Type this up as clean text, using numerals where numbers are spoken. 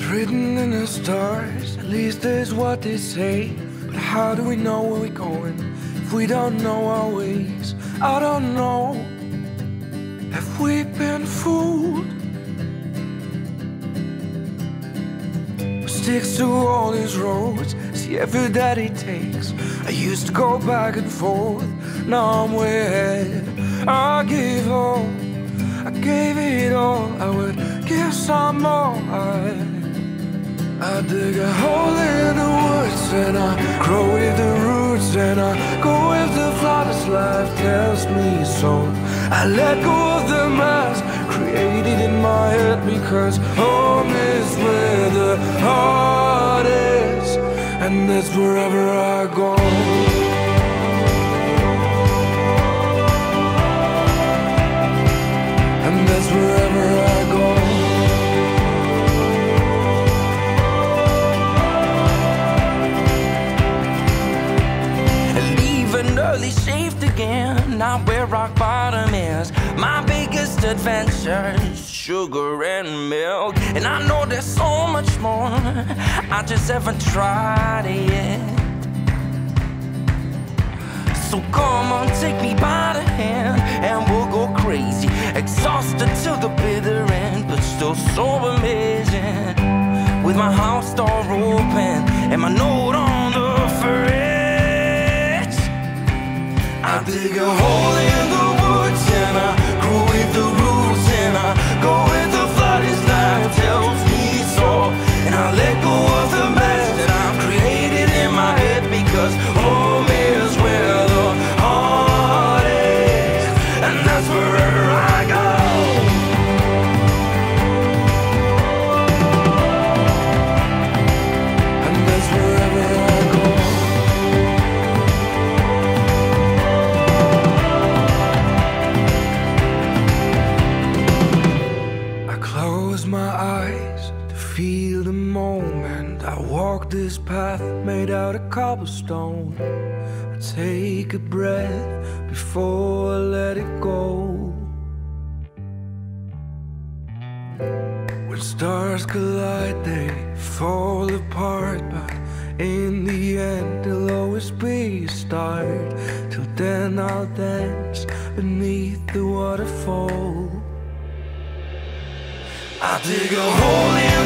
written in the stars, at least that's what they say. But how do we know where we're going if we don't know our ways? I don't know. Have we been fooled? What sticks to all these roads? See every that he takes. I used to go back and forth, now I'm way ahead. I gave all, I gave it all. I would give some more. I dig a hole in the woods and I grow with the roots and I go with the flowers. Life tells me so. I let go of the mask created in my head, because home is where the heart is, and that's wherever I go. And that's wherever I go. Early shaved again, not where rock bottom is. My biggest adventure is sugar and milk, and I know there's so much more, I just haven't tried it yet. So come on, take me by the hand and we'll go crazy, exhausted till the bitter end, but still so amazing. With my house door open and my note on the fridge, I dig a hole in the woods and I grow with the roots and I go with the flood as life tells me so. And I let go of the mask that I've created in my head, because home is where the heart is, and that's wherever I go. And that's wherever I go. Close my eyes to feel the moment. I walk this path made out of cobblestone. I take a breath before I let it go. When stars collide, they fall apart, but in the end there'll always be a start. Till then I'll dance beneath the waterfall. I dig a hole in